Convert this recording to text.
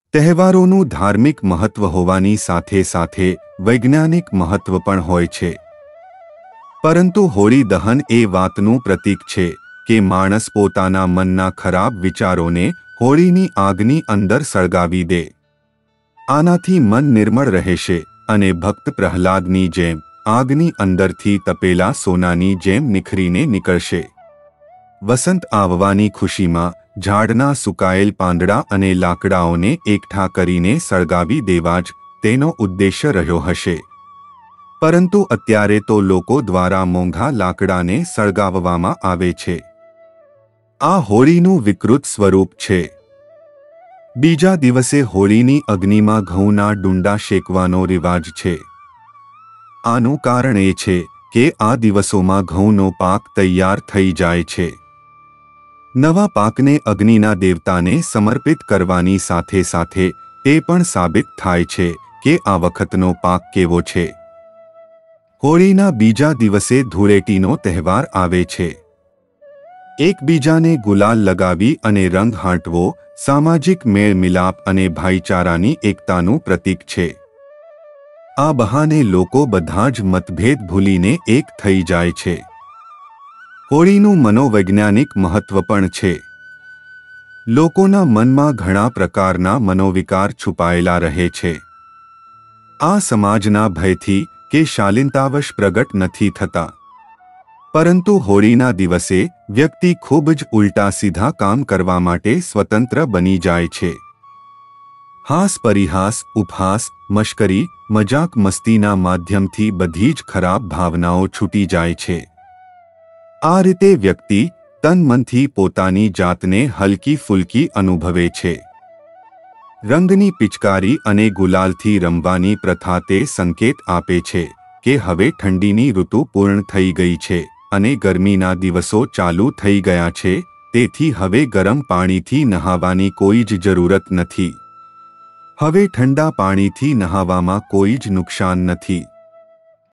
તહેવારોનું ધાર્મિક મહત્વ હોવાની સાથે સાથે વૈજ્ઞાનિક મહત્વ પણ હોય છે. પરંતુ હોળી દહન એ વાતનું પ્રતીક છે કે માણસ પોતાના મનના ખરાબ વિચારોને હોળીની આગની અંદર સળગાવી દે. આનાથી મન નિર્મળ રહેશે અને ભક્ત પ્રહલાદની જેમ આગની અંદરથી તપેલા સોનાની જેમ નિખરીને નીકળશે. વસંત આવવાની ખુશીમાં ઝાડના સુકાયેલ પાંદડા અને લાકડાઓને એકઠા કરીને સળગાવી દેવા જ તેનો ઉદ્દેશ્ય રહ્યો હશે. પરંતુ અત્યારે તો લોકો દ્વારા મોંઘા લાકડાને સળગાવવામાં આવે છે. આ હોળીનું વિકૃત સ્વરૂપ છે. બીજા દિવસે હોળીની અગ્નિમાં ઘઉંના ડુંડા શેકવાનો રિવાજ છે. આનું કારણ એ છે કે આ દિવસોમાં ઘઉંનો પાક તૈયાર થઈ જાય છે. નવા પાકને અગ્નિના દેવતાને સમર્પિત કરવાની સાથે સાથે એ પણ સાબિત થાય છે કે આ વખતનો પાક કેવો છે. હોળીના બીજા દિવસે ધૂળેટીનો તહેવાર આવે છે. એકબીજાને ગુલાલ લગાવી અને રંગ હાંટવો સામાજિક મેળ મિલાપ અને ભાઈચારાની એકતાનું પ્રતીક છે. આ બહાને લોકો બધા જ મતભેદ ભૂલીને એક થઈ જાય છે. હોળીનું મનોવૈજ્ઞાનિક મહત્વ પણ છે. લોકોના મનમાં ઘણા પ્રકારના મનોવિકાર છુપાયેલા રહે છે. આ સમાજના ભયથી કે શાલીનતાવશ પ્રગટ નથી થતા. પરંતુ હોળીના દિવસે વ્યક્તિ ખૂબ જ ઉલટા સીધા કામ કરવા માટે સ્વતંત્ર બની જાય છે. હાસ પરિહાસ ઉપહાસ મશ્કરી મજાક મસ્તીના માધ્યમથી બધી જ ખરાબ ભાવનાઓ છૂટી જાય છે. આ રીતે વ્યક્તિ તન મનથી પોતાની જાતને હલકી ફૂલકી અનુભવે છે. રંગની પિચકારી અને ગુલાલથી રમવાની પ્રથા તે સંકેત આપે છે કે હવે ઠંડીની ઋતુ પૂર્ણ થઈ ગઈ છે અને ગરમીના દિવસો ચાલુ થઈ ગયા છે. તેથી હવે ગરમ પાણીથી નહાવાની કોઈ જ જરૂરત નથી. હવે ઠંડા પાણીથી નહાવામાં કોઈ જ નુકસાન નથી.